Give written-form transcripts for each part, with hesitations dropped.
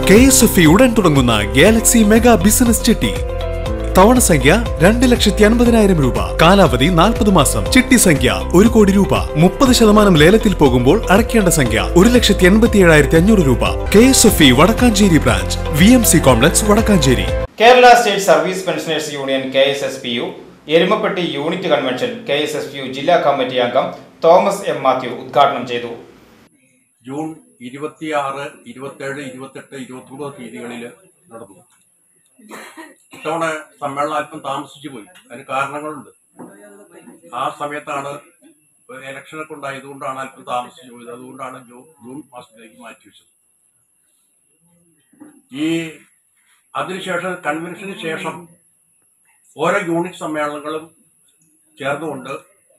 KSFE ഉടൻ തുടങ്ങുന്ന Galaxy mega business ചിട്ടി. തവണ സംഖ്യ 2,50,000 രൂപ. കാലാവധി 40 മാസം. ചിട്ടി സംഖ്യ 1 കോടി രൂപ. 30% ലേലത്തിൽ പോകുമ്പോൾ അടയ്ക്കേണ്ട സംഖ്യ 1,87,500 രൂപ. KSFE Vadakkanchery branch, VMC complex, Vadakkanchery. Kerala state service pensioners union KSSPU Erumapetty unit convention KSSPU ജില്ലാ കമ്മിറ്റി അംഗം തോമസ് M. മാത്യു ഉദ്ഘാടനം ചെയ്തു. ജൂൺ 26, 27, 28, 29 തീയതികളിൽ നടന്നു. ഇത്തവണ സമ്മേളനം അല്പം താമസിച്ചു പോയി. അതിന് കാരണങ്ങളുണ്ട്. ആ സമയത്താണ് ഇലക്ഷനൊക്കെ ഉണ്ടായതുകൊണ്ടാണ് അല്പം താമസിച്ചു പോയത്. അതുകൊണ്ടാണ് ജൂൺ മാസത്തിലേക്ക് മാറ്റിവെച്ചത്. അതിനുശേഷം കൺവെൻഷന് ശേഷം ഓരോ യൂണിറ്റ് സമ്മേളനങ്ങളും ചേർന്നുകൊണ്ട്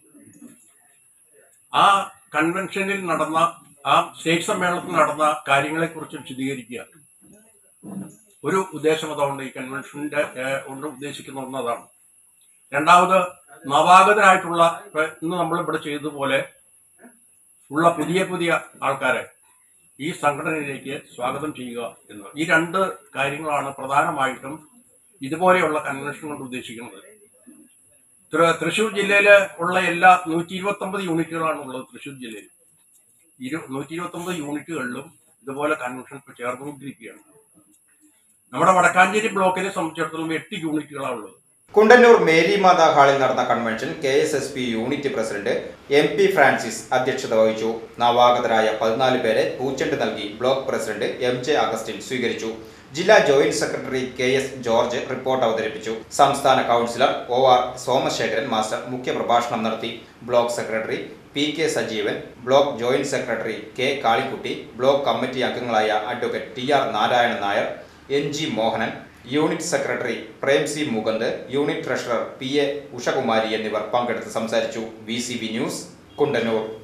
ആ കൺവെൻഷനിൽ നടന്ന ആ സ്റ്റേറ്റ് സമ്മേളനത്തിൽ നടന്ന കാര്യങ്ങളെക്കുറിച്ച് വിശദീകരിക്കുക. ഒരു ഉദ്ദേശം അതുകൊണ്ട് ഈ കൺവെൻഷന്റെ കൊണ്ട് ഉദ്ദേശിക്കുന്ന ഒന്നതാണ്. രണ്ടാമത് നവാഗതരായിട്ടുള്ള ഇന്ന് നമ്മൾ ഇവിടെ ചെയ്തതുപോലെ ഉള്ള പുതിയ ആൾക്കാരെ ഈ സംഘടനയിലേക്ക് സ്വാഗതം ചെയ്യുക എന്ന്. ഈ രണ്ട് കാര്യങ്ങളാണ് പ്രധാനമായിട്ടും ഇതുപോലെയുള്ള കൺവെൻഷൻ കൊണ്ട് ഉദ്ദേശിക്കുന്നത്. തൃശ്ശൂർ ജില്ലയിൽ ഉള്ള എല്ലാ 129 യൂണിറ്റുകളാണ് ഉള്ളത്. തൃശ്ശൂർ ജില്ലയിൽ 129 യൂണിറ്റുകളിലും ഇതുപോലെ കൺവെൻഷൻ ഇപ്പോൾ ചേർന്നുകൊണ്ടിരിക്കുകയാണ്. നമ്മുടെ വടക്കാഞ്ചേരി ബ്ലോക്കിനെ സംബന്ധിച്ചിടത്തോളം 8 യൂണിറ്റുകളാണ് ഉള്ളത്. കുണ്ടന്നൂർ മേരി മാതാ ഹാളിൽ നടന്ന convention KSSP unit president MP Francis അധ്യക്ഷത വഹിച്ചു. നവാഗതരായ 14 പേരെ പൂച്ചെണ്ട് നൽകി ബ്ലോക്ക് പ്രസിഡന്റ് MJ അഗസ്റ്റിൻ സ്വീകരിച്ചു. ജില്ലാ joint secretary KS George report അവതരിപ്പിച്ചു. സംസ്ഥാന കൗൺസിലർ OR സോമശേഖരൻ മാസ്റ്റർ മുഖ്യപ്രഭാഷണം നടത്തി. Block secretary PK Sajeevan, block joint secretary K Kalikutty, block committee അംഗങ്ങളായ advocate TR Narayanan Nair, NG Mohanan, unit secretary Prem C Mukund, unit treasurer PA ഉഷകുമാരി എന്നിവർ പങ്കെടുത്ത് സംസാരിച്ചു. VCB news, Kundannoor.